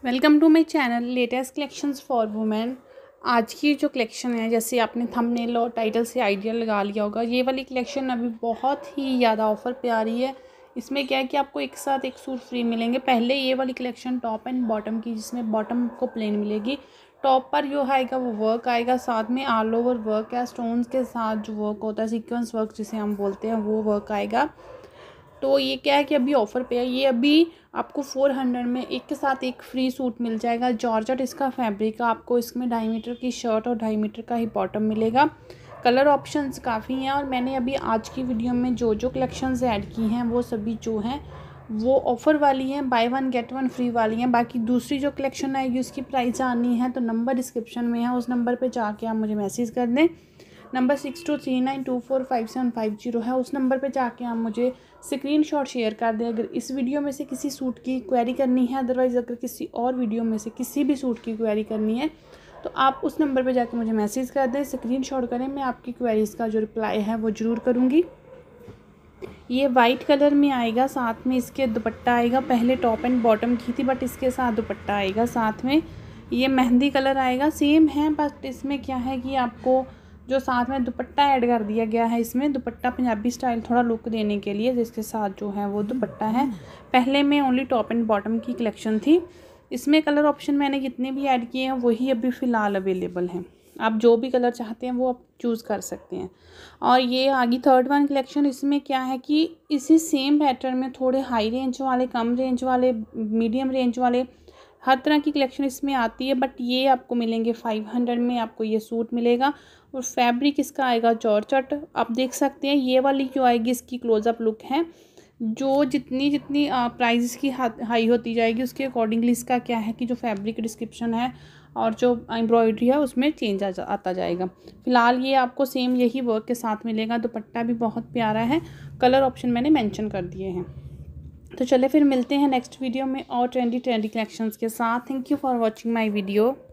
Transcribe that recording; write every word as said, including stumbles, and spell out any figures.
Welcome to my channel latest collections for women. आज की जो कलेक्शन है, जैसे आपने थंबनेल और टाइटल से आइडिया लगा लिया होगा, ये वाली कलेक्शन अभी बहुत ही ज़्यादा ऑफ़र पे आ रही है। इसमें क्या है कि आपको एक साथ एक सूट फ्री मिलेंगे। पहले ये वाली कलेक्शन टॉप एंड बॉटम की, जिसमें बॉटम को प्लेन मिलेगी, टॉप पर जो आएगा वो वर्क आएगा, साथ में ऑल ओवर वर्क है, स्टोन्स के साथ जो वर्क होता है, सीक्वेंस वर्क जिसे हम बोलते हैं, वो वर्क आएगा। तो ये क्या है कि अभी ऑफ़र पे है। ये अभी आपको फोर हंड्रेड में एक के साथ एक फ्री सूट मिल जाएगा। जॉर्जेट इसका फैब्रिक है। आपको इसमें ढाई मीटर की शर्ट और ढाई मीटर का ही बॉटम मिलेगा। कलर ऑप्शंस काफ़ी हैं, और मैंने अभी आज की वीडियो में जो जो कलेक्शंस ऐड की हैं वो सभी जो हैं वो ऑफ़र वाली हैं, buy one get one free वाली हैं। बाकी दूसरी जो कलेक्शन आएगी उसकी प्राइस जाननी है तो नंबर डिस्क्रिप्शन में है, उस नंबर पर जाके आप मुझे मैसेज कर दें। Number six two three nine two four five seven five zero है, उस नंबर पे जाके आप मुझे स्क्रीनशॉट शेयर कर दें अगर इस वीडियो में से किसी सूट की क्वेरी करनी है। अदरवाइज़ अगर किसी और वीडियो में से किसी भी सूट की क्वेरी करनी है तो आप उस नंबर पे जाके मुझे मैसेज कर दें, स्क्रीनशॉट करें। मैं आपकी क्वेरीज़ का जो रिप्लाई है वो ज़रूर करूँगी। ये वाइट कलर में आएगा, साथ में इसके दुपट्टा आएगा। पहले टॉप एंड बॉटम की थी, बट इसके साथ दुपट्टा आएगा साथ में। ये मेहंदी कलर आएगा, सेम है, बट इसमें क्या है कि आपको जो साथ में दुपट्टा ऐड कर दिया गया है। इसमें दुपट्टा पंजाबी स्टाइल थोड़ा लुक देने के लिए, जिसके साथ जो है वो दुपट्टा है। पहले में ओनली टॉप एंड बॉटम की कलेक्शन थी। इसमें कलर ऑप्शन मैंने जितने भी ऐड किए हैं वही अभी फ़िलहाल अवेलेबल हैं। आप जो भी कलर चाहते हैं वो आप चूज़ कर सकते हैं। और ये आगे थर्ड वन कलेक्शन, इसमें क्या है कि इसी सेम पैटर्न में थोड़े हाई रेंज वाले, कम रेंज वाले, मीडियम रेंज वाले, हर तरह की कलेक्शन इसमें आती है। बट ये आपको मिलेंगे फाइव हंड्रेड में, आपको ये सूट मिलेगा। और फैब्रिक इसका आएगा जॉर्जेट। आप देख सकते हैं ये वाली जो आएगी इसकी क्लोजअप लुक है। जो जितनी जितनी प्राइस की हाई होती जाएगी उसके अकॉर्डिंगली इसका क्या है कि जो फैब्रिक डिस्क्रिप्शन है और जो एम्ब्रॉयडरी है उसमें चेंज आ जा, आता जाएगा। फिलहाल ये आपको सेम यही वर्क के साथ मिलेगा। दुपट्टा भी बहुत प्यारा है। कलर ऑप्शन मैंने मेंशन कर दिए हैं। तो चले फिर मिलते हैं नेक्स्ट वीडियो में और ट्रेंडी ट्रेंडी कलेक्शंस के साथ। Thank you for watching my video.